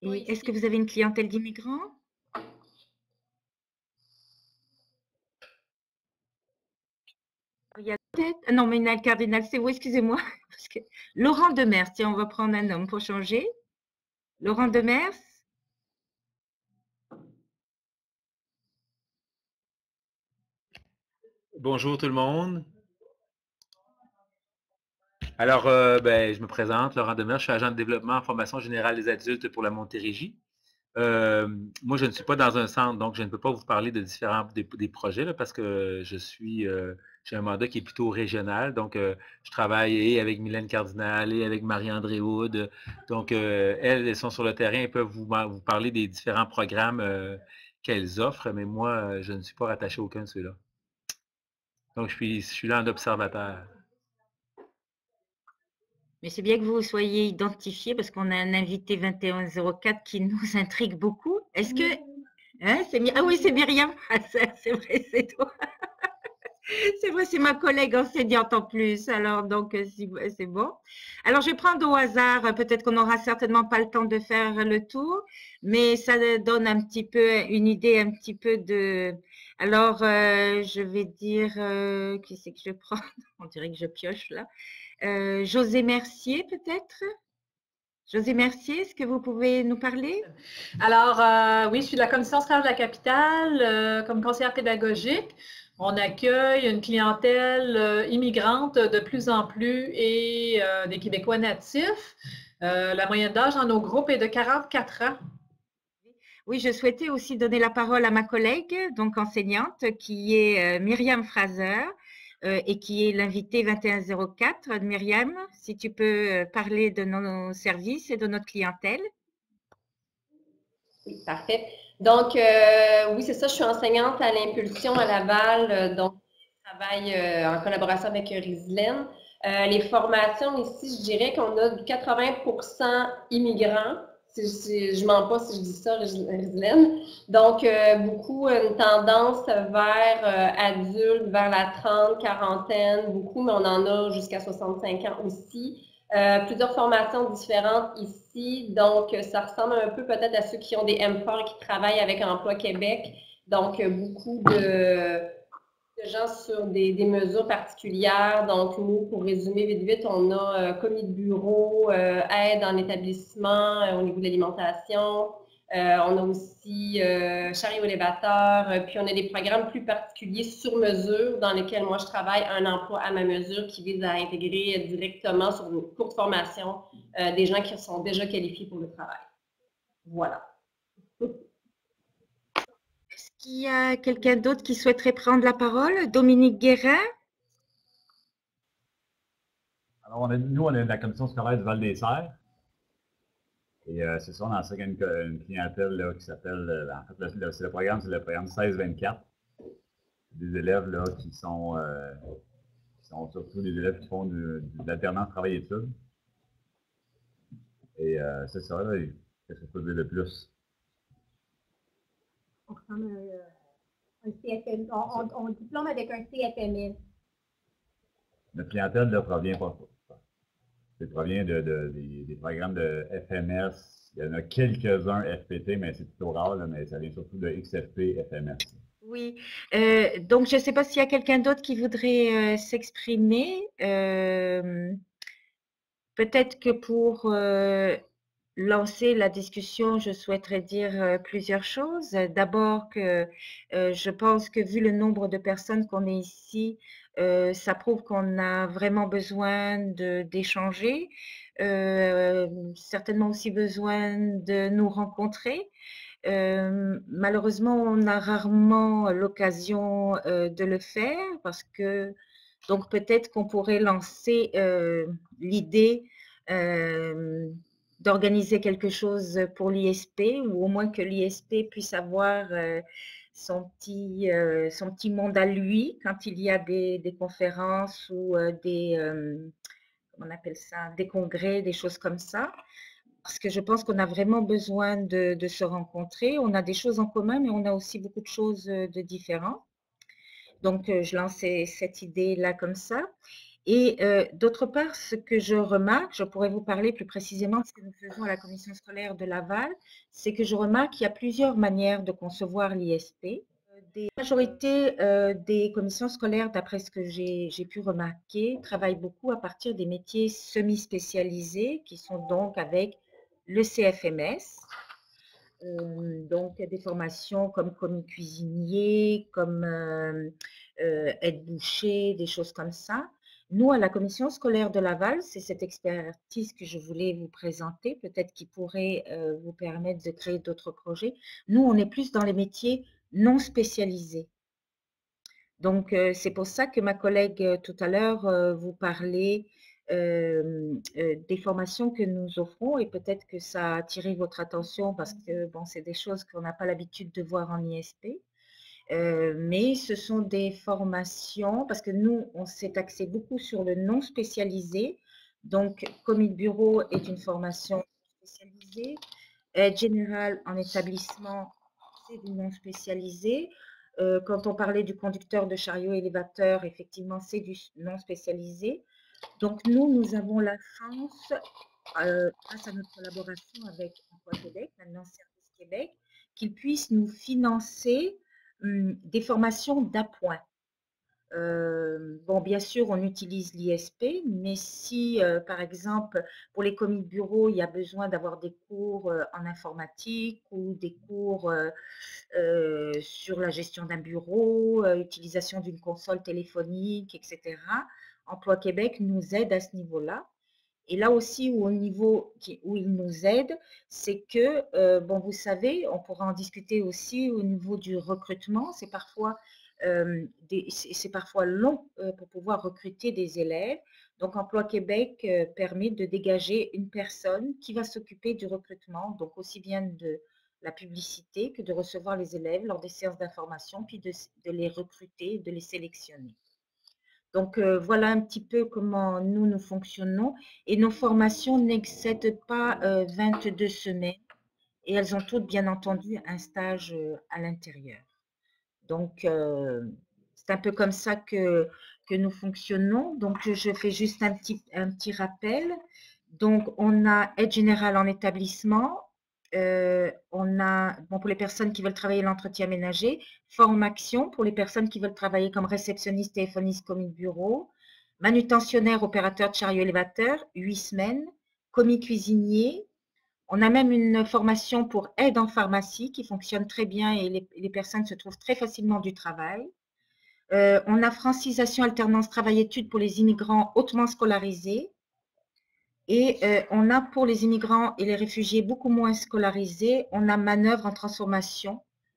Et Oui. est-ce que vous avez une clientèle d'immigrants? Il y a peut-être, ah non, mais une cardinal, c'est vous, excusez-moi. Parce que Laurent Demers, tiens, on va prendre un homme pour changer. Laurent Demers. Bonjour tout le monde. Alors, je me présente, Laurent Demers, je suis agent de développement en formation générale des adultes pour la Montérégie. Moi, je ne suis pas dans un centre, donc je ne peux pas vous parler de différents des projets là, parce que j'ai un mandat qui est plutôt régional. Donc, je travaille et avec Mylène Cardinal et avec Marie-André Wood. Donc, elles sont sur le terrain et peuvent vous parler des différents programmes qu'elles offrent, mais moi, je ne suis pas rattaché à aucun de ceux-là. Donc, je suis là en observateur. Mais c'est bien que vous soyez identifié parce qu'on a un invité 2104 qui nous intrigue beaucoup. Est-ce que. Hein, ah oui, c'est Myriam. Ah, c'est vrai, c'est toi. C'est vrai, c'est ma collègue enseignante en plus. Alors, donc, c'est bon. Alors, je vais prendre au hasard. Peut-être qu'on n'aura certainement pas le temps de faire le tour, mais ça donne un petit peu une idée, un petit peu de. Alors, je vais dire, qui c'est que je prends? On dirait que je pioche là. José Mercier, peut-être? José Mercier, est-ce que vous pouvez nous parler? Alors, oui, je suis de la Commission scolaire de la capitale comme conseillère pédagogique. On accueille une clientèle immigrante de plus en plus et des Québécois natifs. La moyenne d'âge dans nos groupes est de 44 ans. Oui, je souhaitais aussi donner la parole à ma collègue, donc enseignante, qui est Myriam Fraser et qui est l'invitée 2104. Myriam, si tu peux parler de nos services et de notre clientèle. Oui, parfait. Donc, oui, c'est ça, je suis enseignante à l'Impulsion à Laval, donc je travaille en collaboration avec Rislaine. Les formations ici, je dirais qu'on a 80% immigrants. Je mens pas si je dis ça, Rislaine. Donc, beaucoup une tendance vers adultes, vers la 30, quarantaine, beaucoup, mais on en a jusqu'à 65 ans aussi. Plusieurs formations différentes ici, donc ça ressemble un peu peut-être à ceux qui ont des MPAR qui travaillent avec Emploi Québec, donc beaucoup de gens sur des mesures particulières. Donc nous, pour résumer vite vite, on a commis de bureau, aide en établissement au niveau de l'alimentation. On a aussi chariot élévateur, puis on a des programmes plus particuliers sur mesure dans lesquels moi je travaille un emploi à ma mesure qui vise à intégrer directement sur une courte formation des gens qui sont déjà qualifiés pour le travail. Voilà. Est-ce qu'il y a quelqu'un d'autre qui souhaiterait prendre la parole? Dominique Guérin? Alors, nous, on est de la commission scolaire du Val-des-Serres. Et c'est ça, on enseigne une clientèle là, qui s'appelle, en fait, c'est le programme 16-24. Des élèves là, qui sont surtout des élèves qui font de l'alternance travail-études. Et c'est ça, là, qu'est-ce que je peux dire de plus? On ressemble à un CFM, on diplôme avec un CFMS. Notre clientèle là, provient pas. Ça provient des programmes de FMS. Il y en a quelques-uns FPT, mais c'est plutôt rare, là, mais ça vient surtout de XFP, FMS. Oui, donc je ne sais pas s'il y a quelqu'un d'autre qui voudrait s'exprimer. Peut-être que pour lancer la discussion, je souhaiterais dire plusieurs choses. D'abord que je pense que vu le nombre de personnes qu'on est ici, ça prouve qu'on a vraiment besoin d'échanger, certainement aussi besoin de nous rencontrer. Malheureusement, on a rarement l'occasion de le faire parce que donc peut-être qu'on pourrait lancer l'idée d'organiser quelque chose pour l'ISP ou au moins que l'ISP puisse avoir son petit monde à lui quand il y a des conférences ou on appelle ça, des congrès, des choses comme ça. Parce que je pense qu'on a vraiment besoin de se rencontrer. On a des choses en commun, mais on a aussi beaucoup de choses de différentes. Donc, je lance cette idée-là comme ça. Et d'autre part, ce que je remarque, je pourrais vous parler plus précisément de ce que nous faisons à la commission scolaire de Laval, c'est que je remarque qu'il y a plusieurs manières de concevoir l'ISP. La majorité des commissions scolaires, d'après ce que j'ai pu remarquer, travaillent beaucoup à partir des métiers semi-spécialisés qui sont donc avec le CFMS. Donc, des formations comme commis cuisinier, comme aide-boucher, des choses comme ça. Nous, à la commission scolaire de Laval, c'est cette expertise que je voulais vous présenter, peut-être qui pourrait vous permettre de créer d'autres projets. Nous, on est plus dans les métiers non spécialisés. Donc, c'est pour ça que ma collègue tout à l'heure vous parlait des formations que nous offrons et peut-être que ça a attiré votre attention parce que bon, c'est des choses qu'on n'a pas l'habitude de voir en ISP. Mais ce sont des formations, parce que nous, on s'est axé beaucoup sur le non spécialisé. Donc, commis de bureau est une formation spécialisée. Aide générale en établissement, c'est du non spécialisé. Quand on parlait du conducteur de chariot élévateur, effectivement, c'est du non spécialisé. Donc, nous avons la chance, grâce à notre collaboration avec Emploi Québec, maintenant Service Québec, qu'ils puissent nous financer des formations d'appoint. Bon, bien sûr, on utilise l'ISP, mais si, par exemple, pour les commis de bureau, il y a besoin d'avoir des cours en informatique ou des cours sur la gestion d'un bureau, utilisation d'une console téléphonique, etc., Emploi Québec nous aide à ce niveau-là. Et là aussi, au niveau où il nous aide, c'est que, bon, vous savez, on pourra en discuter aussi au niveau du recrutement. C'est parfois long pour pouvoir recruter des élèves. Donc, Emploi Québec permet de dégager une personne qui va s'occuper du recrutement, donc aussi bien de la publicité que de recevoir les élèves lors des séances d'information, puis de les recruter, de les sélectionner. Donc, voilà un petit peu comment nous fonctionnons. Et nos formations n'excèdent pas 22 semaines et elles ont toutes, bien entendu, un stage à l'intérieur. Donc, c'est un peu comme ça que nous fonctionnons. Donc, je fais juste un petit rappel. Donc, on a aide générale en établissement. On a, bon, pour les personnes qui veulent travailler l'entretien ménager, formation pour les personnes qui veulent travailler comme réceptionniste, téléphoniste, commis de bureau, manutentionnaire, opérateur de chariot élévateur, 8 semaines, commis cuisinier. On a même une formation pour aide en pharmacie qui fonctionne très bien et les personnes se trouvent très facilement du travail. On a francisation, alternance, travail-études pour les immigrants hautement scolarisés. Et on a pour les immigrants et les réfugiés beaucoup moins scolarisés, on a manœuvre en transformation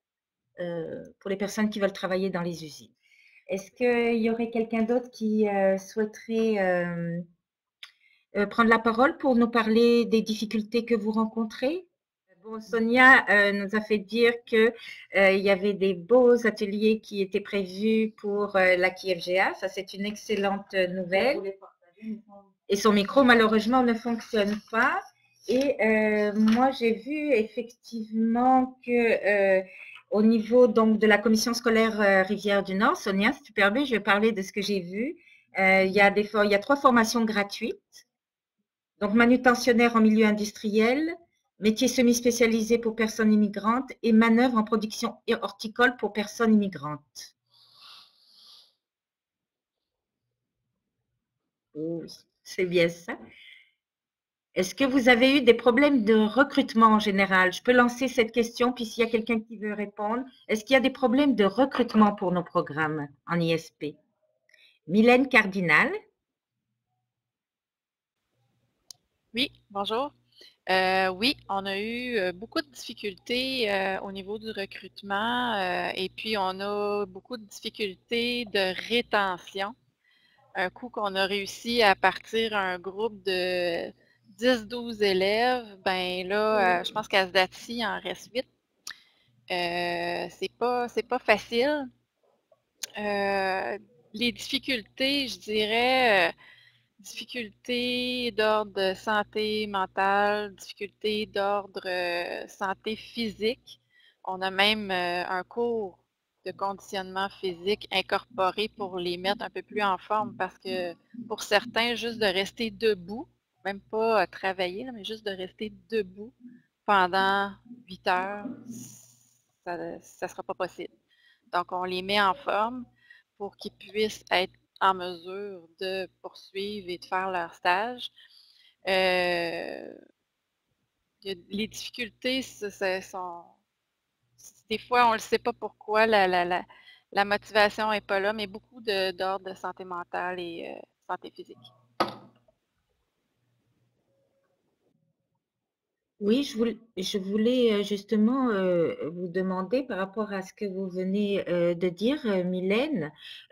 pour les personnes qui veulent travailler dans les usines. Est-ce qu'il y aurait quelqu'un d'autre qui souhaiterait prendre la parole pour nous parler des difficultés que vous rencontrez? Bon, Sonia nous a fait dire qu'il y avait des beaux ateliers qui étaient prévus pour la KFGA. Ça, c'est une excellente nouvelle. Et son micro, malheureusement, ne fonctionne pas. Et moi, j'ai vu effectivement que au niveau donc, de la commission scolaire Rivière du Nord, Sonia, si tu permets, je vais parler de ce que j'ai vu. Il y a 3 formations gratuites. Donc, manutentionnaire en milieu industriel, métier semi-spécialisé pour personnes immigrantes et manœuvre en production horticole pour personnes immigrantes. Oui, c'est bien ça. Est-ce que vous avez eu des problèmes de recrutement en général? Je peux lancer cette question, puis s'il y a quelqu'un qui veut répondre. Est-ce qu'il y a des problèmes de recrutement pour nos programmes en ISP? Mylène Cardinal. Oui, bonjour. Oui, on a eu beaucoup de difficultés au niveau du recrutement et puis on a beaucoup de difficultés de rétention. Un coup qu'on a réussi à partir un groupe de 10-12 élèves, ben là, je pense qu'à ce date-ci, il en reste 8. C'est pas facile. Les difficultés, je dirais, difficultés d'ordre santé mentale, difficultés d'ordre santé physique. On a même un cours conditionnement physique incorporé pour les mettre un peu plus en forme parce que pour certains, juste de rester debout, même pas travailler, là, mais juste de rester debout pendant 8 heures, ça ne sera pas possible. Donc, on les met en forme pour qu'ils puissent être en mesure de poursuivre et de faire leur stage. Les difficultés, des fois, on ne sait pas pourquoi la motivation n'est pas là, mais beaucoup d'ordre de santé mentale et santé physique. Oui, je voulais justement vous demander par rapport à ce que vous venez de dire, Mylène.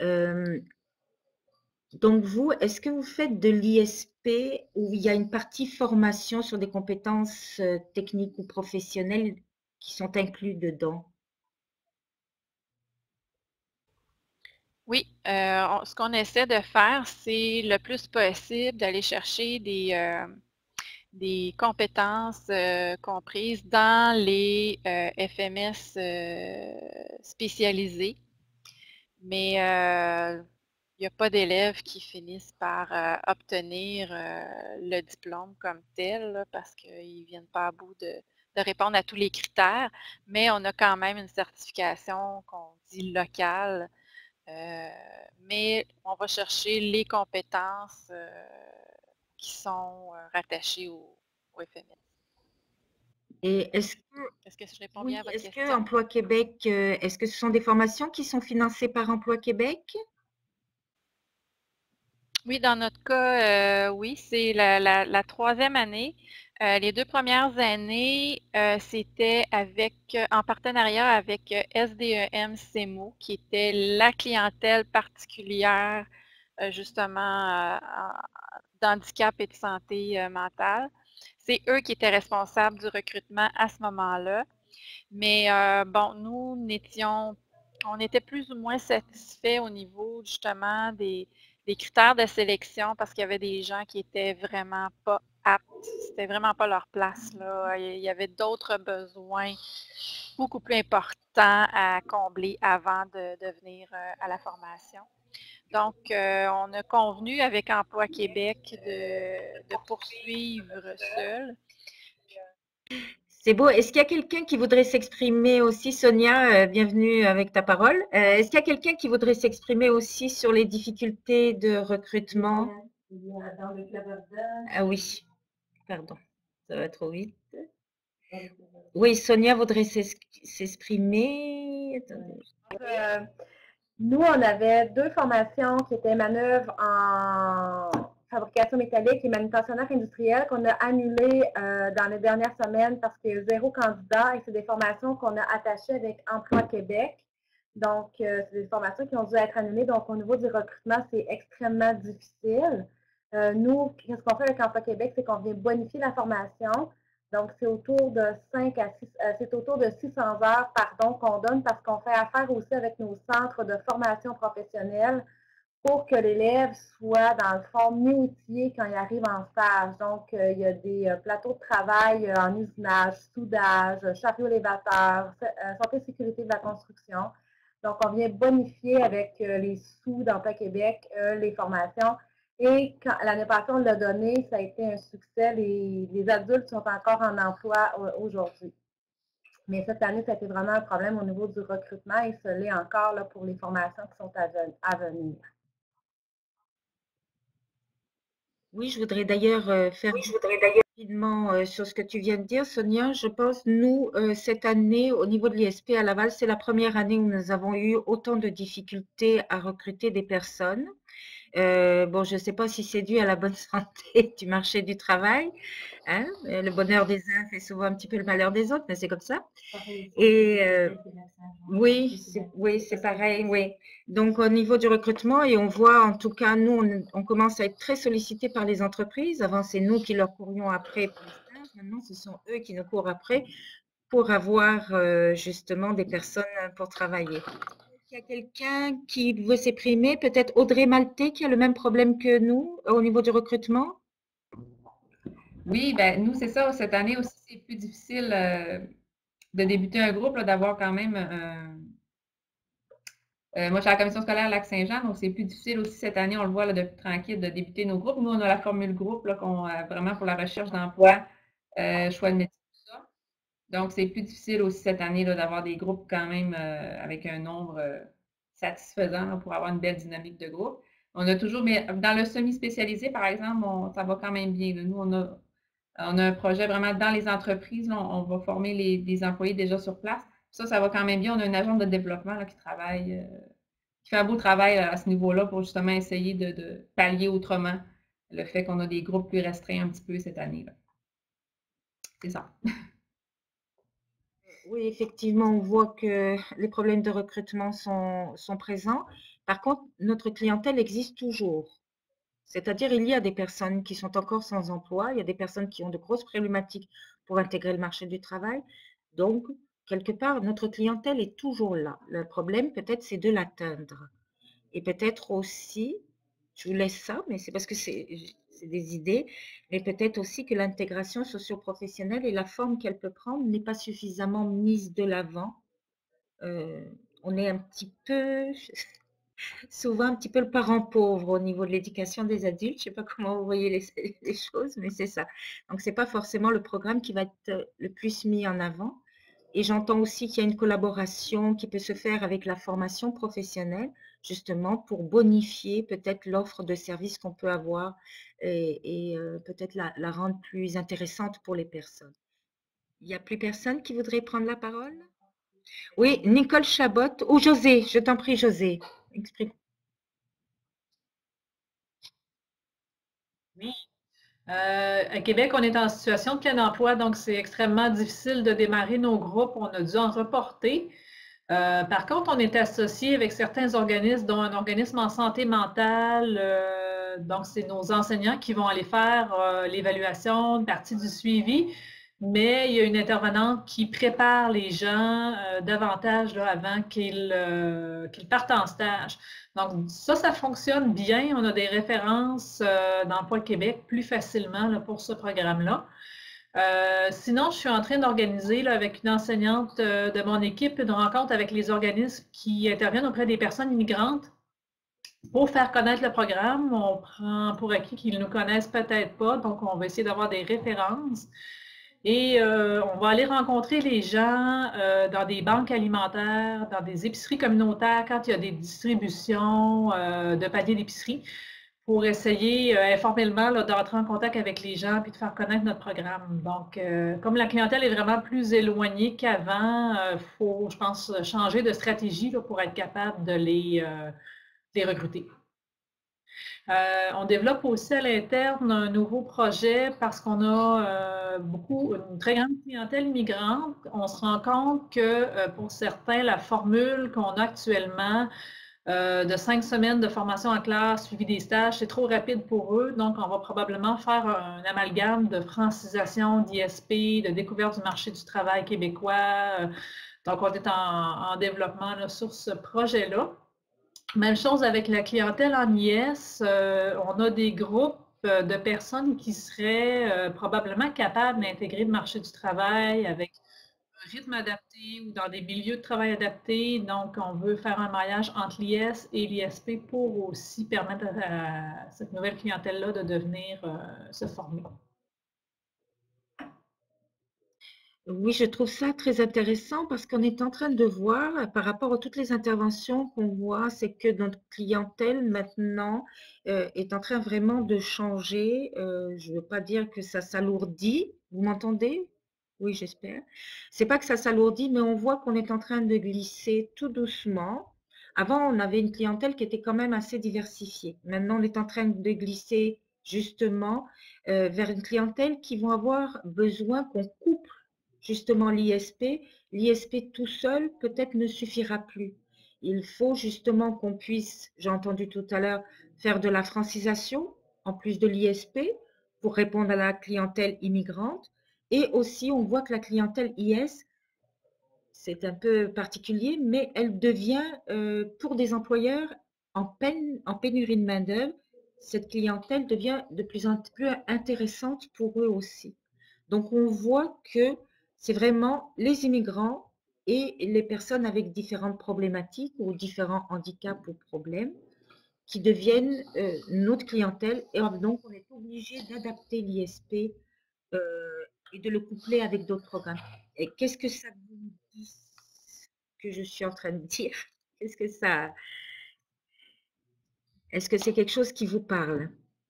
Donc vous, est-ce que vous faites de l'ISP où il y a une partie formation sur des compétences techniques ou professionnelles qui sont inclus dedans? Oui, ce qu'on essaie de faire, c'est le plus possible d'aller chercher des compétences comprises dans les FMS spécialisés. Mais il n'y a pas d'élèves qui finissent par obtenir le diplôme comme tel là, parce qu'ils ne viennent pas à bout de répondre à tous les critères, mais on a quand même une certification qu'on dit locale, mais on va chercher les compétences qui sont rattachées au FMS. Et est-ce que je réponds oui, bien à votre est-ce que question? Emploi Québec, est-ce que ce sont des formations qui sont financées par Emploi Québec? Oui, dans notre cas, oui, c'est la troisième année. Les 2 premières années, c'était en partenariat avec SDEM CEMO, qui était la clientèle particulière, justement, d'handicap et de santé mentale. C'est eux qui étaient responsables du recrutement à ce moment-là. Mais bon, nous on était plus ou moins satisfaits au niveau justement des critères de sélection parce qu'il y avait des gens qui étaient vraiment pas aptes. C'était vraiment pas leur place, là. Il y avait d'autres besoins beaucoup plus importants à combler avant de venir à la formation. Donc, on a convenu avec Emploi Québec de poursuivre seul. C'est beau. Est-ce qu'il y a quelqu'un qui voudrait s'exprimer aussi, Sonia, bienvenue avec ta parole. Est-ce qu'il y a quelqu'un qui voudrait s'exprimer aussi sur les difficultés de recrutement? Ah oui, pardon, ça va trop vite. Oui, Sonia voudrait s'exprimer. Nous, on avait 2 formations qui étaient manœuvres en fabrication métallique et manutentionnaire industriel qu'on a annulées dans les dernières semaines parce qu'il y a 0 candidat et c'est des formations qu'on a attachées avec Emploi Québec. Donc, c'est des formations qui ont dû être annulées. Donc, au niveau du recrutement, c'est extrêmement difficile. Nous, ce qu'on fait avec Emploi Québec, c'est qu'on vient bonifier la formation. Donc, c'est autour de 5 à 6, c'est autour de 600 heures, qu'on donne parce qu'on fait affaire aussi avec nos centres de formation professionnelle pour que l'élève soit, dans le fond, mieux outillé quand il arrive en stage. Donc, il y a des plateaux de travail en usinage, soudage, chariot élévateur, santé et sécurité de la construction. Donc, on vient bonifier avec les sous d'Emploi Québec les formations. Et l'année passée, on l'a donné, ça a été un succès. Les adultes sont encore en emploi aujourd'hui. Mais cette année, ça a été vraiment un problème au niveau du recrutement et ce l'est encore là, pour les formations qui sont à venir. Oui, je voudrais d'ailleurs faire rapidement sur ce que tu viens de dire, Sonia. Je pense, nous, cette année, au niveau de l'ISP à Laval, c'est la première année où nous avons eu autant de difficultés à recruter des personnes. Bon, je ne sais pas si c'est dû à la bonne santé du marché du travail. Hein? Le bonheur des uns fait souvent un petit peu le malheur des autres, mais c'est comme ça. Et oui, c'est pareil, oui. Donc, au niveau du recrutement, et on voit, en tout cas, nous, on commence à être très sollicités par les entreprises. Avant, c'est nous qui leur courions après pour les stages. Maintenant, ce sont eux qui nous courent après pour avoir justement des personnes pour travailler. Il y a quelqu'un qui veut s'exprimer, peut-être Audrey Maltais qui a le même problème que nous au niveau du recrutement? Oui, ben nous, c'est ça. Cette année aussi, c'est plus difficile de débuter un groupe, d'avoir quand même Moi, je suis à la commission scolaire Lac-Saint-Jean, donc c'est plus difficile aussi cette année, on le voit là, depuis tranquille, de débuter nos groupes. Nous, on a la formule groupe là, qu'on a vraiment pour la recherche d'emploi, choix de métier, tout ça. Donc, c'est plus difficile aussi cette année là, d'avoir des groupes quand même avec un nombre satisfaisant là, pour avoir une belle dynamique de groupe. On a toujours, mais dans le semi-spécialisé, par exemple, ça va quand même bien. Là. Nous, on a un projet vraiment dans les entreprises. Là, on va former les employés déjà sur place. Ça va quand même bien. On a une agence de développement là, qui travaille, qui fait un beau travail à ce niveau-là pour justement essayer de pallier autrement le fait qu'on a des groupes plus restreints un petit peu cette année-là. C'est ça. Oui, effectivement, on voit que les problèmes de recrutement sont présents. Par contre, notre clientèle existe toujours. C'est-à-dire, il y a des personnes qui sont encore sans emploi, il y a des personnes qui ont de grosses problématiques pour intégrer le marché du travail. Donc, quelque part, notre clientèle est toujours là. Le problème, peut-être, c'est de l'atteindre. Et peut-être aussi, je vous laisse ça, mais c'est parce que c'est des idées, mais peut-être aussi que l'intégration socio-professionnelle et la forme qu'elle peut prendre n'est pas suffisamment mise de l'avant. On est un petit peu, souvent un petit peu le parent pauvre au niveau de l'éducation des adultes. Je ne sais pas comment vous voyez les choses, mais c'est ça. Donc, ce n'est pas forcément le programme qui va être le plus mis en avant. Et j'entends aussi qu'il y a une collaboration qui peut se faire avec la formation professionnelle, justement pour bonifier peut-être l'offre de services qu'on peut avoir et peut-être la rendre plus intéressante pour les personnes. Il n'y a plus personne qui voudrait prendre la parole? Oui, Nicole Chabot ou José, je t'en prie, José. Exprime. Oui. À Québec, on est en situation de plein emploi, donc c'est extrêmement difficile de démarrer nos groupes. On a dû en reporter. Par contre, on est associé avec certains organismes, dont un organisme en santé mentale. Donc, c'est nos enseignants qui vont aller faire l'évaluation, une partie du suivi. Mais il y a une intervenante qui prépare les gens davantage là, avant qu'ils partent en stage. Donc, ça fonctionne bien. On a des références d'Emploi Québec plus facilement là, pour ce programme-là. Sinon, je suis en train d'organiser avec une enseignante de mon équipe une rencontre avec les organismes qui interviennent auprès des personnes immigrantes pour faire connaître le programme. On prend pour acquis qu'ils ne nous connaissent peut-être pas, donc on va essayer d'avoir des références. Et on va aller rencontrer les gens dans des banques alimentaires, dans des épiceries communautaires, quand il y a des distributions de paniers d'épicerie, pour essayer informellement d'entrer en contact avec les gens et de faire connaître notre programme. Donc, comme la clientèle est vraiment plus éloignée qu'avant, il faut, je pense, changer de stratégie là, pour être capable de les recruter. On développe aussi à l'interne un nouveau projet parce qu'on a une très grande clientèle immigrante. On se rend compte que pour certains, la formule qu'on a actuellement de 5 semaines de formation en classe, suivi des stages, c'est trop rapide pour eux. Donc, on va probablement faire un amalgame de francisation, d'ISP, de découverte du marché du travail québécois. Donc, on est en développement là, sur ce projet-là. Même chose avec la clientèle en IS. On a des groupes de personnes qui seraient probablement capables d'intégrer le marché du travail avec un rythme adapté ou dans des milieux de travail adaptés. Donc, on veut faire un maillage entre l'IS et l'ISP pour aussi permettre à cette nouvelle clientèle-là de venir se former. Oui, je trouve ça très intéressant parce qu'on est en train de voir, par rapport à toutes les interventions qu'on voit, c'est que notre clientèle maintenant est en train vraiment de changer. Je ne veux pas dire que ça s'alourdit. Vous m'entendez? Oui, j'espère. C'est pas que ça s'alourdit, mais on voit qu'on est en train de glisser tout doucement. Avant, on avait une clientèle qui était quand même assez diversifiée. Maintenant, on est en train de glisser justement vers une clientèle qui vont avoir besoin qu'on coupe justement l'ISP. L'ISP tout seul peut-être ne suffira plus. Il faut justement qu'on puisse, j'ai entendu tout à l'heure, faire de la francisation en plus de l'ISP pour répondre à la clientèle immigrante. Et aussi, on voit que la clientèle IS, c'est un peu particulier, mais elle devient, pour des employeurs en pénurie de main-d'œuvre, cette clientèle devient de plus en plus intéressante pour eux aussi. Donc, on voit que c'est vraiment les immigrants et les personnes avec différentes problématiques ou différents handicaps ou problèmes qui deviennent notre clientèle. Et donc, on est obligé d'adapter l'ISP et de le coupler avec d'autres programmes. Et qu'est-ce que ça vous dit que je suis en train de dire? Qu'est-ce que ça... Est-ce que c'est quelque chose qui vous parle?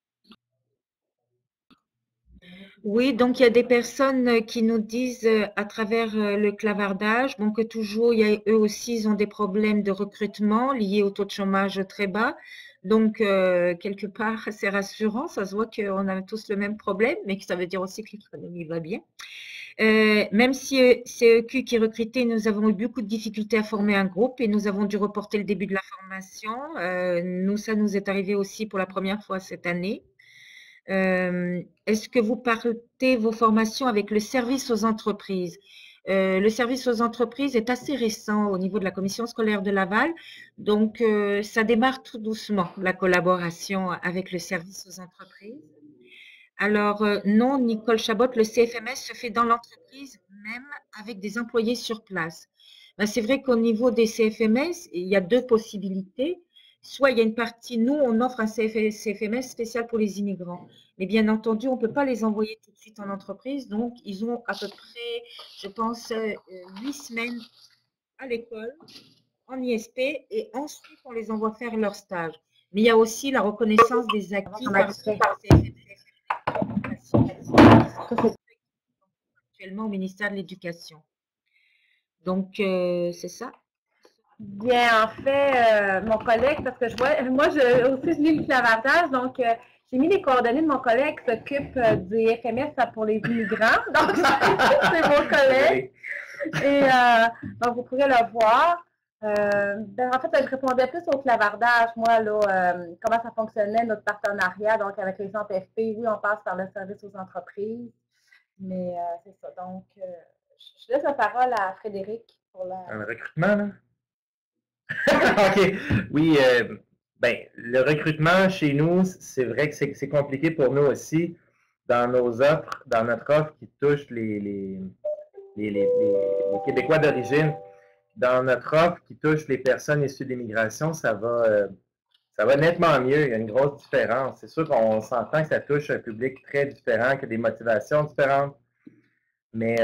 Oui, donc il y a des personnes qui nous disent à travers le clavardage, bon, que toujours, eux aussi, ils ont des problèmes de recrutement liés au taux de chômage très bas. Donc, quelque part, c'est rassurant. Ça se voit qu'on a tous le même problème, mais que ça veut dire aussi que l'économie va bien. Même si c'est EQ qui recrutait, nous avons eu beaucoup de difficultés à former un groupe et nous avons dû reporter le début de la formation. Ça nous est arrivé aussi pour la première fois cette année. Est-ce que vous partez vos formations avec le service aux entreprises? Le service aux entreprises est assez récent au niveau de la commission scolaire de Laval, donc ça démarre tout doucement, la collaboration avec le service aux entreprises. Alors non, Nicole Chabot, le CFMS se fait dans l'entreprise, même avec des employés sur place. Ben, c'est vrai qu'au niveau des CFMS, il y a deux possibilités. Soit il y a une partie, nous, on offre un CFMS spécial pour les immigrants. Mais bien entendu, on ne peut pas les envoyer tout de suite en entreprise. Donc, ils ont à peu près, je pense, 8 semaines à l'école, en ISP, et ensuite, on les envoie faire leur stage. Mais il y a aussi la reconnaissance des acquis par le CFMS actuellement au ministère de l'Éducation. Donc, c'est ça. Bien, en fait, mon collègue, parce que moi, je lis le clavardage, donc j'ai mis les coordonnées de mon collègue qui s'occupe du FMS pour les immigrants. Donc, c'est mon collègue. Et donc, vous pourrez le voir. En fait, je répondais plus au clavardage, moi, là, comment ça fonctionnait, notre partenariat, donc avec les centres FP. Oui, on passe par le service aux entreprises, mais c'est ça. Donc, je laisse la parole à Frédéric pour Le recrutement, là? OK. Oui, le recrutement chez nous, c'est vrai que c'est compliqué pour nous aussi dans nos offres, dans notre offre qui touche les Québécois d'origine. Dans notre offre qui touche les personnes issues d'immigration, ça va nettement mieux. Il y a une grosse différence. C'est sûr qu'on s'entend que ça touche un public très différent, qui a des motivations différentes. Mais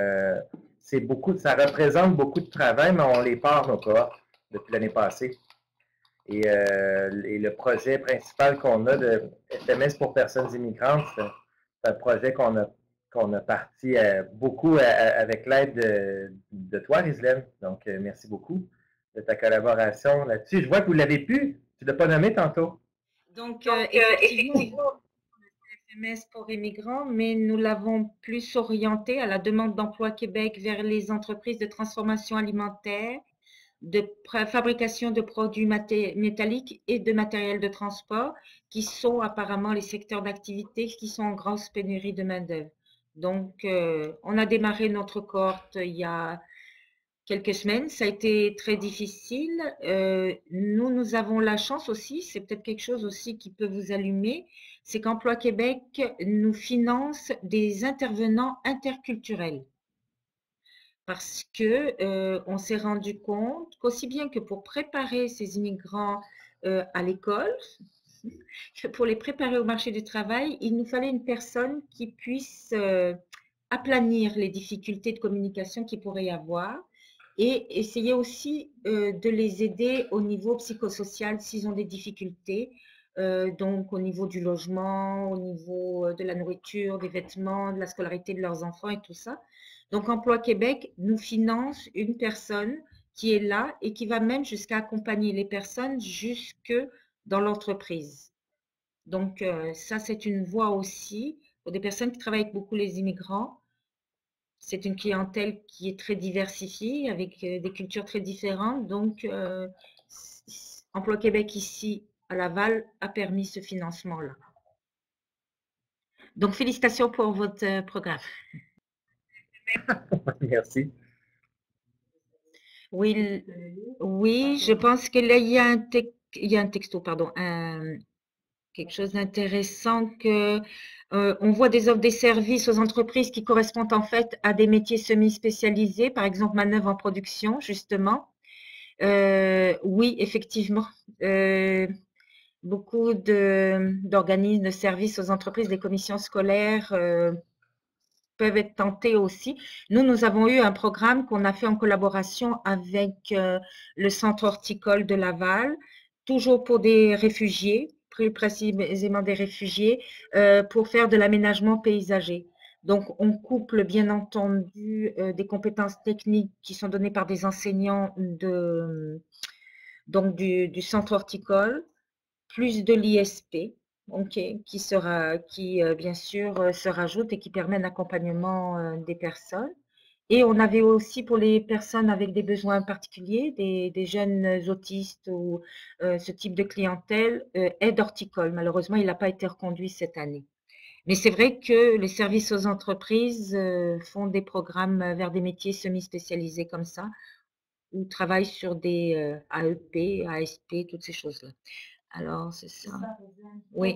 ça représente beaucoup de travail, mais on les part nos cohortes depuis l'année passée. Et le projet principal qu'on a de FMS pour personnes immigrantes, c'est un projet qu'on a parti beaucoup avec l'aide de toi, Rislaine. Donc, merci beaucoup de ta collaboration là-dessus. Je vois que vous l'avez pu. Tu ne l'as pas nommé tantôt. Donc, effectivement, FMS pour immigrants, mais nous l'avons plus orienté à la demande d'emploi Québec vers les entreprises de transformation alimentaire, de fabrication de produits métalliques et de matériel de transport, qui sont apparemment les secteurs d'activité qui sont en grosse pénurie de main-d'œuvre. Donc, on a démarré notre cohorte il y a quelques semaines. Ça a été très difficile. Nous avons la chance aussi, c'est peut-être quelque chose aussi qui peut vous allumer, c'est qu'Emploi Québec nous finance des intervenants interculturels. Parce que on s'est rendu compte qu'aussi bien que pour préparer ces immigrants à l'école, que pour les préparer au marché du travail, il nous fallait une personne qui puisse aplanir les difficultés de communication qu'il pourrait y avoir et essayer aussi de les aider au niveau psychosocial s'ils ont des difficultés, donc au niveau du logement, au niveau de la nourriture, des vêtements, de la scolarité de leurs enfants et tout ça. Donc, Emploi Québec nous finance une personne qui est là et qui va même jusqu'à accompagner les personnes jusque dans l'entreprise. Donc, ça, c'est une voie aussi pour des personnes qui travaillent avec beaucoup les immigrants. C'est une clientèle qui est très diversifiée, avec des cultures très différentes. Donc, Emploi Québec ici à Laval a permis ce financement-là. Donc, félicitations pour votre programme. Merci. Oui, je pense que là, il y a un texto, pardon. quelque chose d'intéressant que on voit des offres des services aux entreprises qui correspondent en fait à des métiers semi-spécialisés, par exemple manœuvre en production, justement. Oui, effectivement. Beaucoup d'organismes de services aux entreprises, des commissions scolaires peuvent être tentés aussi. Nous avons eu un programme qu'on a fait en collaboration avec le Centre horticole de Laval, toujours pour des réfugiés, plus précisément des réfugiés, pour faire de l'aménagement paysager. Donc, on couple bien entendu des compétences techniques qui sont données par des enseignants donc du Centre horticole, plus de l'ISP, qui bien sûr se rajoute et qui permet un accompagnement des personnes. Et on avait aussi pour les personnes avec des besoins particuliers, des jeunes autistes ou ce type de clientèle, aide horticole. Malheureusement, il n'a pas été reconduit cette année. Mais c'est vrai que les services aux entreprises font des programmes vers des métiers semi-spécialisés comme ça, ou travaillent sur des AEP, ASP, toutes ces choses-là. Alors, c'est ça. Oui.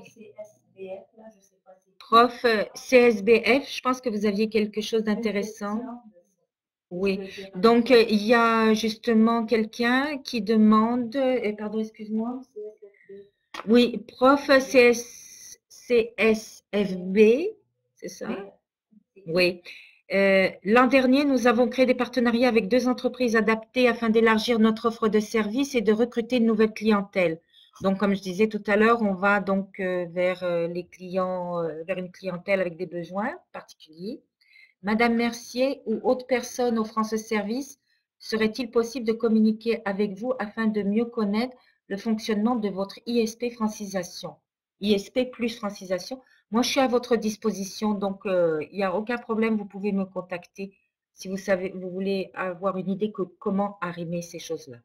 Prof, CSBF, je pense que vous aviez quelque chose d'intéressant. Oui. Donc, il y a justement quelqu'un qui demande, pardon, excuse-moi. Oui, prof CSFB, c'est ça? Oui. L'an dernier, nous avons créé des partenariats avec 2 entreprises adaptées afin d'élargir notre offre de services et de recruter une nouvelle clientèle. Donc, comme je disais tout à l'heure, on va donc vers les clients, vers une clientèle avec des besoins particuliers. Madame Mercier ou autre personne offrant ce service, serait-il possible de communiquer avec vous afin de mieux connaître le fonctionnement de votre ISP francisation? ISP plus francisation. Moi, je suis à votre disposition, donc il n'y a aucun problème, vous pouvez me contacter si vous voulez avoir une idée de comment arrimer ces choses-là.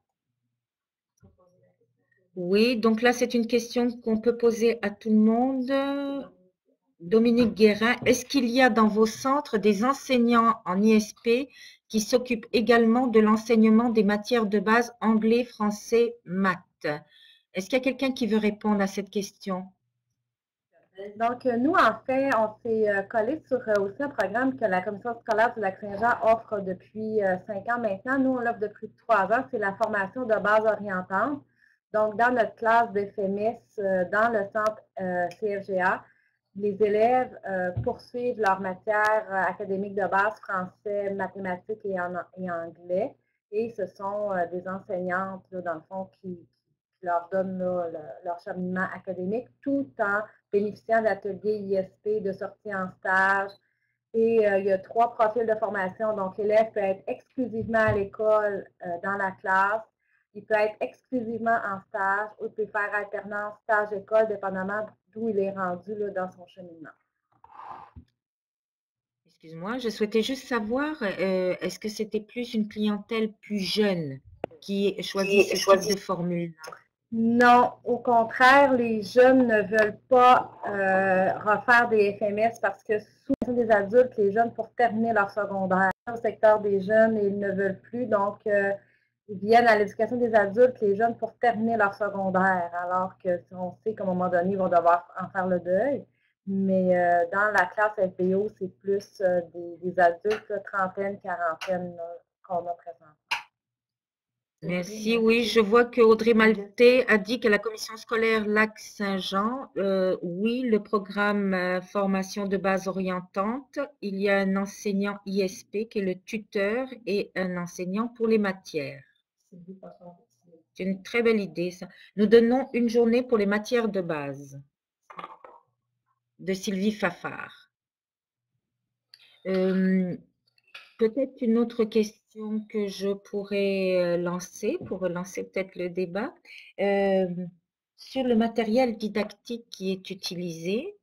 Oui, donc là, c'est une question qu'on peut poser à tout le monde. Dominique Guérin, est-ce qu'il y a dans vos centres des enseignants en ISP qui s'occupent également de l'enseignement des matières de base anglais, français, maths? Est-ce qu'il y a quelqu'un qui veut répondre à cette question? Donc, nous, en fait, on s'est collé sur aussi un programme que la Commission scolaire du Lac-Saint-Jean offre depuis 5 ans maintenant. Nous, on l'offre depuis 3 ans. C'est la formation de base orientante. Donc, dans notre classe d'FMS, dans le centre CFGA, les élèves poursuivent leur matière académique de base, français, mathématiques et anglais. Et ce sont des enseignantes, là, dans le fond, qui leur donnent là, leur cheminement académique tout en bénéficiant d'ateliers ISP, de sorties en stage. Et il y a 3 profils de formation. Donc, l'élève peut être exclusivement à l'école dans la classe. Il peut être exclusivement en stage ou il peut faire alternance stage-école, dépendamment d'où il est rendu là, dans son cheminement. Excuse-moi, je souhaitais juste savoir, est-ce que c'était plus une clientèle plus jeune qui choisit ce type de formule? Non, au contraire, les jeunes ne veulent pas refaire des FMS parce que sous des adultes, les jeunes, pour terminer leur secondaire, au secteur des jeunes, ils ne veulent plus. Donc, ils viennent à l'éducation des adultes, les jeunes, pour terminer leur secondaire, alors que on sait qu'à un moment donné, ils vont devoir en faire le deuil. Mais dans la classe FBO, c'est plus des adultes, là, trentaine, quarantaine, qu'on a présentement. Merci. Oui, je vois que Audrey Maltais a dit que la commission scolaire Lac-Saint-Jean, oui, le programme formation de base orientante, il y a un enseignant ISP qui est le tuteur et un enseignant pour les matières. C'est une très belle idée, ça. Nous donnons une journée pour les matières de base de Sylvie Fafard. Peut-être une autre question que je pourrais lancer pour relancer peut-être le débat. Sur le matériel didactique qui est utilisé,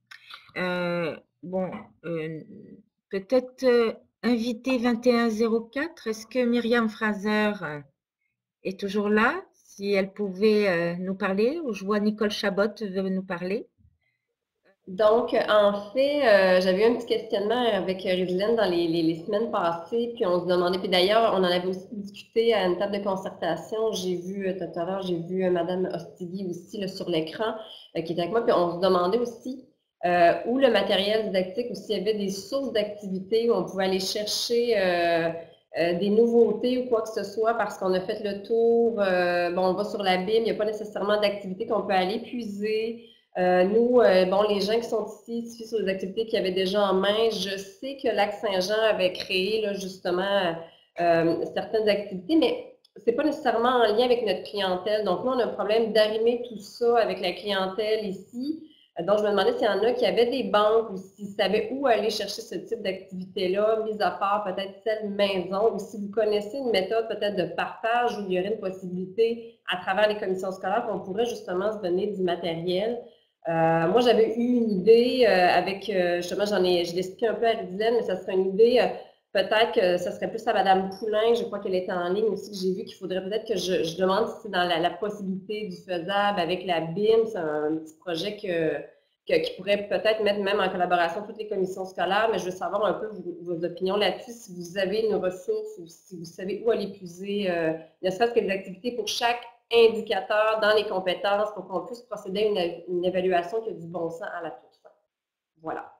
peut-être invité 2104, est-ce que Myriam Fraser est toujours là? Si elle pouvait nous parler, ou je vois Nicole Chabot veut nous parler. Donc, en fait, j'avais eu un petit questionnement avec Résilienne dans les semaines passées, puis on se demandait, puis d'ailleurs, on en avait aussi discuté à une table de concertation. J'ai vu tout à l'heure, j'ai vu Madame Ostigi aussi là, sur l'écran qui était avec moi, puis on se demandait aussi où le matériel didactique, ou s'il y avait des sources d'activités où on pouvait aller chercher des nouveautés ou quoi que ce soit, parce qu'on a fait le tour, bon, on va sur la BIM, il n'y a pas nécessairement d'activités qu'on peut aller puiser. Nous, bon, les gens qui sont ici sur les activités qu'il y avait déjà en main, je sais que Lac-Saint-Jean avait créé là, justement certaines activités, mais c'est pas nécessairement en lien avec notre clientèle. Donc, nous, on a un problème d'arrimer tout ça avec la clientèle ici. Donc, je me demandais s'il y en a qui avaient des banques ou s'ils savaient où aller chercher ce type d'activité-là, mis à part peut-être celle maison, ou si vous connaissez une méthode peut-être de partage où il y aurait une possibilité à travers les commissions scolaires qu'on pourrait justement se donner du matériel. Moi, j'avais eu une idée avec, justement, je l'ai expliqué un peu à Résilienne, mais ça serait une idée, peut-être que ça serait plus à Mme Poulain, je crois qu'elle était en ligne aussi, que j'ai vu qu'il faudrait peut-être que je demande si c'est dans la possibilité du faisable avec la BIM, c'est un petit projet qui pourrait peut-être mettre même en collaboration toutes les commissions scolaires, mais je veux savoir un peu vos opinions là-dessus, si vous avez une ressource ou si vous savez où aller puiser, ne serait-ce que des activités pour chaque indicateur dans les compétences pour qu'on puisse procéder à une évaluation qui a du bon sens à la toute fin. Voilà.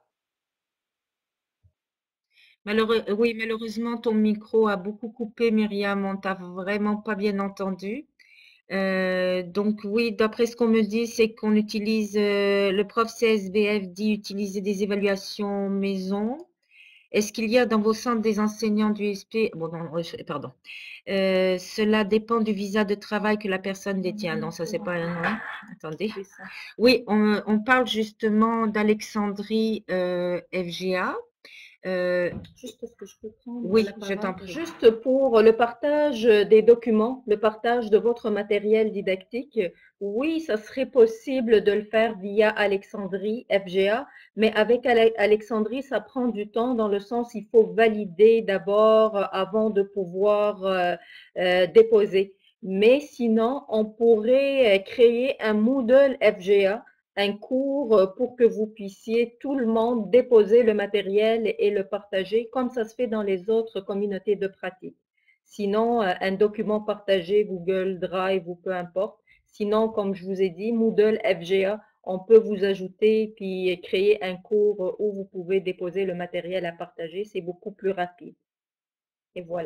Oui, malheureusement, ton micro a beaucoup coupé, Myriam. On t'a vraiment pas bien entendu. Donc oui, d'après ce qu'on me dit, c'est qu'on utilise, le prof CSBF dit utiliser des évaluations maison. Est-ce qu'il y a dans vos centres des enseignants du SP? Bon, non, pardon. Cela dépend du visa de travail que la personne détient. Non, ça c'est pas un nom. Attendez. Oui, on parle justement d'Alexandrie FGA. Juste parce que je peux prendre Oui, la je t'en parole. prie. Juste pour le partage des documents, le partage de votre matériel didactique, oui, ça serait possible de le faire via Alexandrie FGA, mais avec Alexandrie, ça prend du temps dans le sens il faut valider d'abord avant de pouvoir déposer. Mais sinon, on pourrait créer un Moodle FGA, un cours pour que vous puissiez tout le monde déposer le matériel et le partager comme ça se fait dans les autres communautés de pratique. Sinon, un document partagé, Google Drive ou peu importe. Sinon, comme je vous ai dit, Moodle FGA, on peut vous ajouter puis créer un cours où vous pouvez déposer le matériel à partager. C'est beaucoup plus rapide. Et voilà.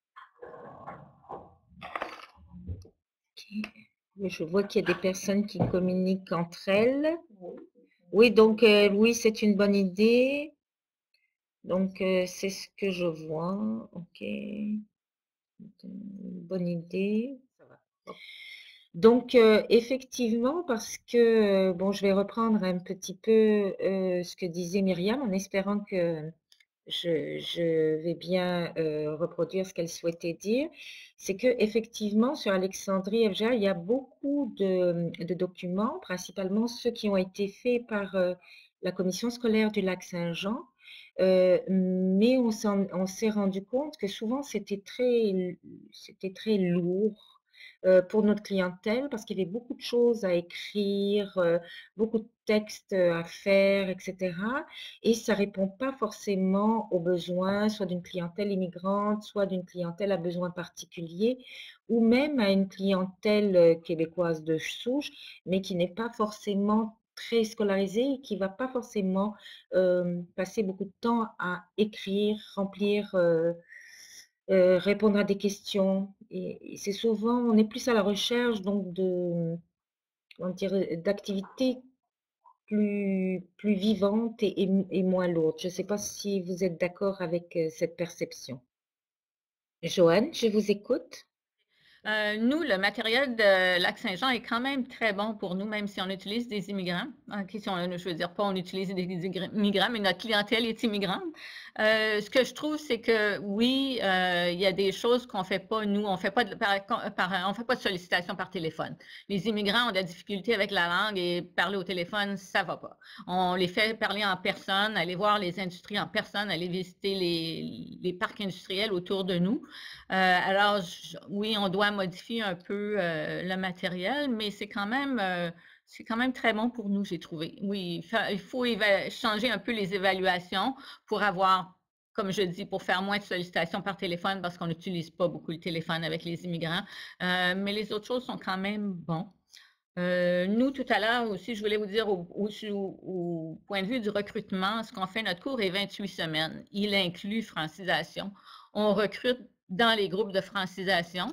Je vois qu'il y a des personnes qui communiquent entre elles. Oui, donc oui, c'est une bonne idée. Donc, c'est ce que je vois. OK. Bonne idée. Donc, effectivement, parce que, bon, je vais reprendre un petit peu ce que disait Myriam en espérant que je vais bien reproduire ce qu'elle souhaitait dire. C'est qu'effectivement, sur Alexandrie FGA, il y a beaucoup de documents, principalement ceux qui ont été faits par la commission scolaire du Lac-Saint-Jean. Mais on s'est rendu compte que souvent c'était très lourd pour notre clientèle parce qu'il y avait beaucoup de choses à écrire, beaucoup de textes à faire, etc. Et ça ne répond pas forcément aux besoins, soit d'une clientèle immigrante, soit d'une clientèle à besoins particuliers, ou même à une clientèle québécoise de souche, mais qui n'est pas forcément très scolarisée et qui ne va pas forcément passer beaucoup de temps à écrire, remplir, répondre à des questions. Et c'est souvent, on est plus à la recherche donc d'activités plus vivantes et moins lourdes. Je ne sais pas si vous êtes d'accord avec cette perception. Joanne, je vous écoute. Nous, le matériel de Lac-Saint-Jean est quand même très bon pour nous, même si on utilise des immigrants. Je veux dire, pas on utilise des immigrants, mais notre clientèle est immigrante. Ce que je trouve, c'est que oui, il y a des choses qu'on ne fait pas, nous, on ne fait pas de sollicitation par téléphone. Les immigrants ont de la difficulté avec la langue et parler au téléphone, ça ne va pas. On les fait parler en personne, aller voir les industries en personne, aller visiter les parcs industriels autour de nous. Alors, oui, on doit modifier un peu le matériel, mais c'est quand même c'est quand même très bon pour nous, j'ai trouvé. Oui, il faut changer un peu les évaluations pour avoir, comme je dis, pour faire moins de sollicitations par téléphone parce qu'on n'utilise pas beaucoup le téléphone avec les immigrants. Mais les autres choses sont quand même bons. Nous, tout à l'heure aussi, je voulais vous dire au point de vue du recrutement, ce qu'on fait, notre cours est 28 semaines. Il inclut francisation. On recrute dans les groupes de francisation.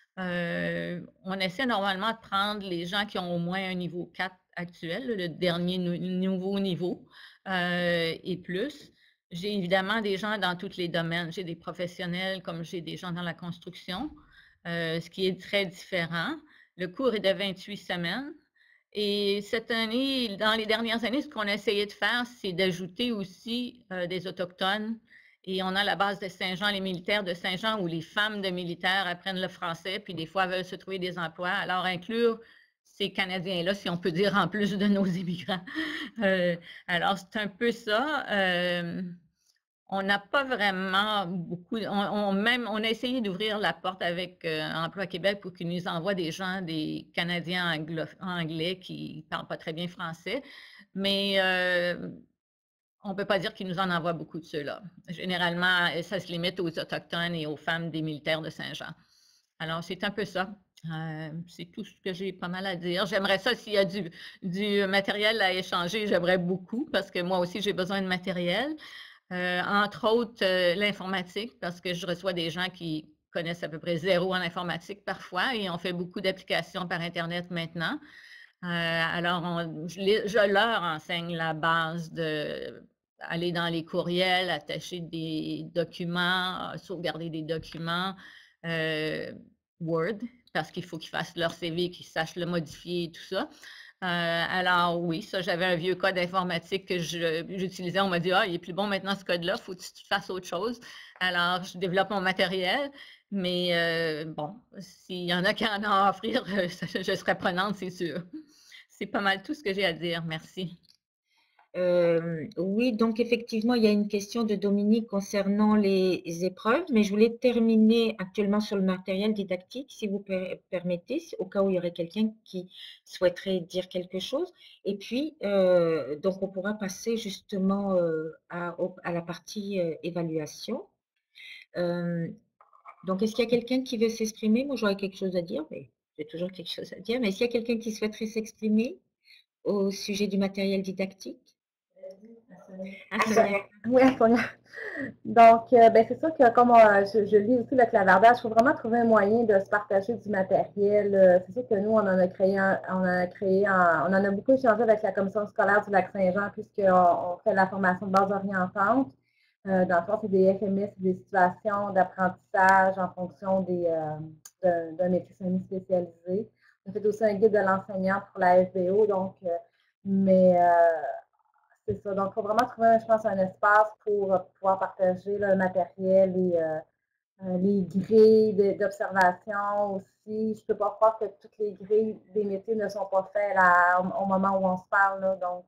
On essaie normalement de prendre les gens qui ont au moins un niveau 4 actuel, le dernier nouveau niveau et plus. J'ai évidemment des gens dans tous les domaines. J'ai des professionnels comme j'ai des gens dans la construction, ce qui est très différent. Le cours est de 28 semaines. Et cette année, dans les dernières années, ce qu'on a essayé de faire, c'est d'ajouter aussi des Autochtones. Et on a la base de Saint-Jean, les militaires de Saint-Jean, où les femmes de militaires apprennent le français, puis des fois veulent se trouver des emplois. Alors, inclure ces Canadiens-là, si on peut dire, en plus de nos immigrants. Alors, c'est un peu ça. On n'a pas vraiment beaucoup. On a essayé d'ouvrir la porte avec Emploi Québec pour qu'ils nous envoient des gens, des Canadiens anglais qui ne parlent pas très bien français. Mais on ne peut pas dire qu'ils nous en envoient beaucoup de ceux-là. Généralement, ça se limite aux Autochtones et aux femmes des militaires de Saint-Jean. Alors, c'est un peu ça. C'est tout ce que j'ai pas mal à dire. J'aimerais ça, s'il y a du matériel à échanger, j'aimerais beaucoup parce que moi aussi, j'ai besoin de matériel. Entre autres, l'informatique, parce que je reçois des gens qui connaissent à peu près zéro en informatique parfois et on fait beaucoup d'applications par Internet maintenant. Alors, je leur enseigne la base d'aller dans les courriels, attacher des documents, sauvegarder des documents Word, parce qu'il faut qu'ils fassent leur CV, qu'ils sachent le modifier et tout ça. Alors oui, ça, j'avais un vieux code informatique que j'utilisais. On m'a dit, il est plus bon maintenant ce code-là, il faut que tu fasses autre chose. Alors, je développe mon matériel, mais bon, s'il y en a qui en ont à offrir, je serais prenante, c'est sûr. C'est pas mal tout ce que j'ai à dire. Merci. Oui, donc effectivement, il y a une question de Dominique concernant les épreuves, mais je voulais terminer actuellement sur le matériel didactique, si vous permettez, au cas où il y aurait quelqu'un qui souhaiterait dire quelque chose. Et puis, donc on pourra passer justement à la partie évaluation. Donc, est-ce qu'il y a quelqu'un qui veut s'exprimer? Moi, j'aurais quelque chose à dire, mais j'ai toujours quelque chose à dire. Mais est-ce qu'il y a quelqu'un qui souhaiterait s'exprimer au sujet du matériel didactique? Oui, Sonia. Donc, ben, c'est sûr que comme je lis aussi le clavardage, il faut vraiment trouver un moyen de se partager du matériel. C'est sûr que nous, on en a beaucoup échangé avec la commission scolaire du Lac-Saint-Jean puisqu'on fait la formation de base orientante. Dans le fond, c'est des FMS, des situations d'apprentissage en fonction d'un métier semi-spécialisé. On fait aussi un guide de l'enseignant pour la FBO, donc, c'est ça. Donc, il faut vraiment trouver, je pense, un espace pour pouvoir partager le matériel et les grilles d'observation aussi. Je ne peux pas croire que toutes les grilles des métiers ne sont pas faites au moment où on se parle. Là. Donc,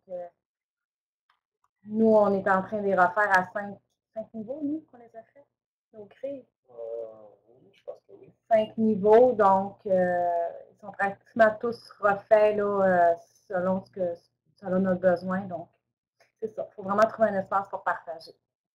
nous, on est en train de les refaire à 5 niveaux, nous, qu'on les a fait, nos grilles. Oui, je pense que oui. 5 niveaux, donc ils sont pratiquement tous refaits là, selon notre besoin. Donc, c'est ça. Il faut vraiment trouver un espace pour partager.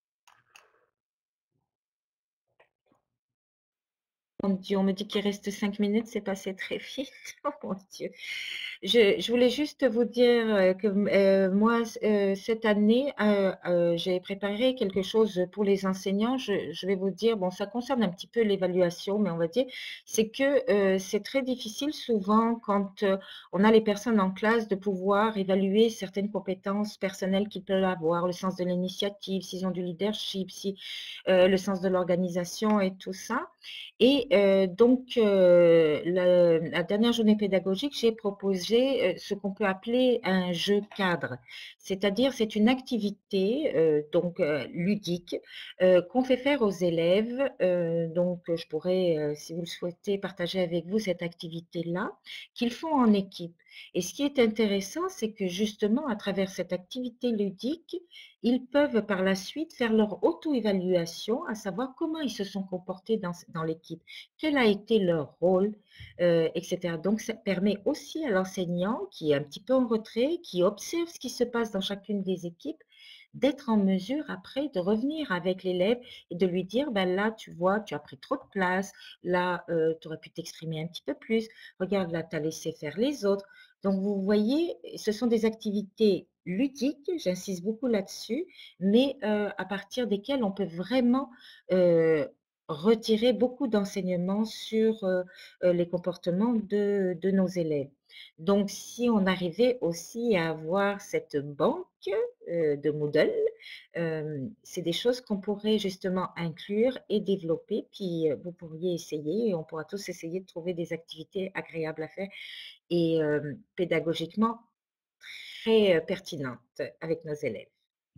Mon Dieu, on me dit qu'il reste 5 minutes, c'est passé très vite. Oh mon Dieu. Je voulais juste vous dire que moi, cette année, j'ai préparé quelque chose pour les enseignants. Je vais vous dire, bon, ça concerne un petit peu l'évaluation, mais on va dire, c'est que c'est très difficile souvent quand on a les personnes en classe de pouvoir évaluer certaines compétences personnelles qu'ils peuvent avoir, le sens de l'initiative, s'ils ont du leadership, le sens de l'organisation et tout ça. Et donc, la dernière journée pédagogique, j'ai proposé ce qu'on peut appeler un jeu cadre. C'est-à-dire, c'est une activité donc ludique qu'on fait faire aux élèves. Donc, je pourrais, si vous le souhaitez, partager avec vous cette activité-là, qu'ils font en équipe. Et ce qui est intéressant, c'est que justement, à travers cette activité ludique, ils peuvent par la suite faire leur auto-évaluation, à savoir comment ils se sont comportés dans l'équipe, quel a été leur rôle, etc. Donc, ça permet aussi à l'enseignant qui est un petit peu en retrait, qui observe ce qui se passe dans chacune des équipes, d'être en mesure après de revenir avec l'élève et de lui dire, ben là, tu vois, tu as pris trop de place, là, tu aurais pu t'exprimer un petit peu plus, regarde, là, tu as laissé faire les autres. Donc, vous voyez, ce sont des activités ludiques, j'insiste beaucoup là-dessus, mais à partir desquelles on peut vraiment retirer beaucoup d'enseignements sur les comportements de nos élèves. Donc, si on arrivait aussi à avoir cette banque de Moodle, c'est des choses qu'on pourrait justement inclure et développer, puis vous pourriez essayer et on pourra tous essayer de trouver des activités agréables à faire et pédagogiquement très pertinentes avec nos élèves.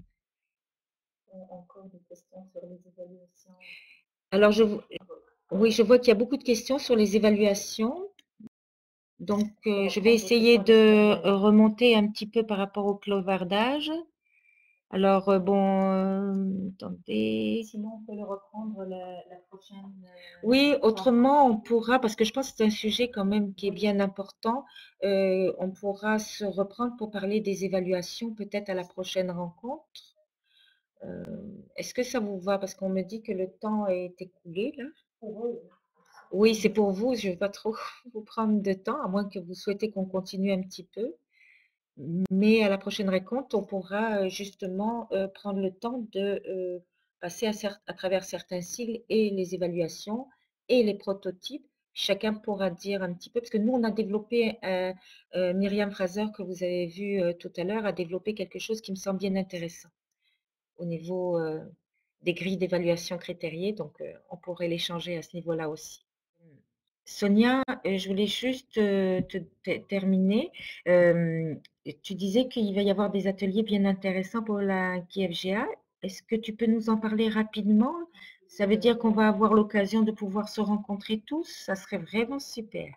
Encore des questions sur les évaluations? Alors, oui, je vois qu'il y a beaucoup de questions sur les évaluations. Donc, je vais essayer de remonter un petit peu par rapport au clovardage. Alors, bon, attendez. Sinon, on peut le reprendre la prochaine. Oui, autrement, on pourra, parce que je pense que c'est un sujet quand même qui est bien important, on pourra se reprendre pour parler des évaluations peut-être à la prochaine rencontre. Est-ce que ça vous va? Parce qu'on me dit que le temps est écoulé, là. Oui, c'est pour vous, je ne vais pas trop vous prendre de temps, à moins que vous souhaitez qu'on continue un petit peu. Mais à la prochaine rencontre, on pourra justement prendre le temps de passer à travers certains cycles et les évaluations et les prototypes. Chacun pourra dire un petit peu, parce que nous, on a développé, Myriam Fraser, que vous avez vu tout à l'heure, a développé quelque chose qui me semble bien intéressant au niveau des grilles d'évaluation critériées, donc on pourrait l'échanger à ce niveau-là aussi. Sonia, je voulais juste terminer. Tu disais qu'il va y avoir des ateliers bien intéressants pour la KFGA. Est-ce que tu peux nous en parler rapidement? Ça veut dire qu'on va avoir l'occasion de pouvoir se rencontrer tous. Ça serait vraiment super.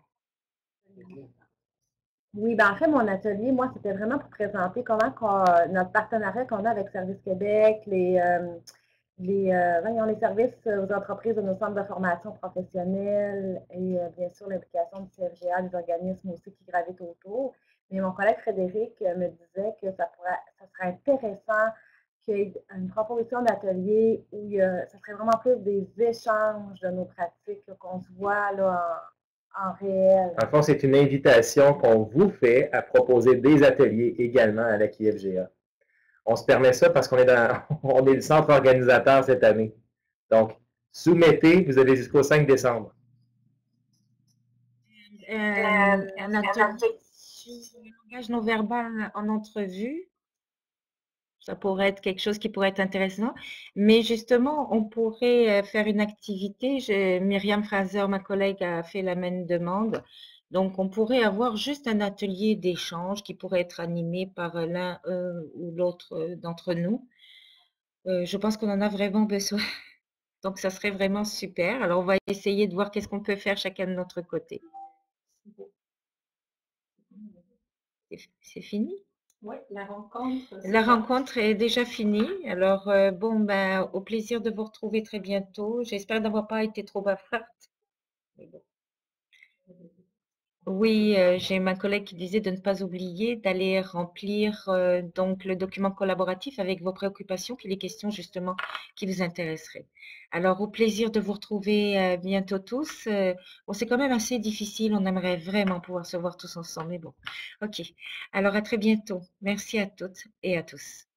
Oui, ben en fait, mon atelier, moi, c'était vraiment pour présenter comment notre partenariat qu'on a avec Service Québec, les services aux entreprises de nos centres de formation professionnelle et bien sûr l'implication du CFGA, des organismes aussi qui gravitent autour. Mais mon collègue Frédéric me disait que ça serait intéressant qu'il y ait une proposition d'atelier où ça serait vraiment plus des échanges de nos pratiques, qu'on se voit là, en réel. En fond, c'est une invitation qu'on vous fait à proposer des ateliers également à la KFGA. On se permet ça parce qu'on est on est le centre organisateur cette année. Donc, soumettez, vous avez jusqu'au 5 décembre. Un atelier sur le langage non verbal en entrevue. Ça pourrait être quelque chose qui pourrait être intéressant. Mais justement, on pourrait faire une activité. Myriam Fraser, ma collègue, a fait la même demande. Donc, on pourrait avoir juste un atelier d'échange qui pourrait être animé par l'un ou l'autre d'entre nous. Je pense qu'on en a vraiment besoin. Donc, ça serait vraiment super. Alors, on va essayer de voir qu'est-ce qu'on peut faire chacun de notre côté. C'est fini? Oui, la rencontre. La rencontre est déjà finie. Alors, bon, ben, au plaisir de vous retrouver très bientôt. J'espère n'avoir pas été trop bavarde. Oui, j'ai ma collègue qui disait de ne pas oublier d'aller remplir donc le document collaboratif avec vos préoccupations, puis les questions justement qui vous intéresseraient. Alors, au plaisir de vous retrouver bientôt tous. Bon, c'est quand même assez difficile, on aimerait vraiment pouvoir se voir tous ensemble, mais bon, ok. Alors, à très bientôt. Merci à toutes et à tous.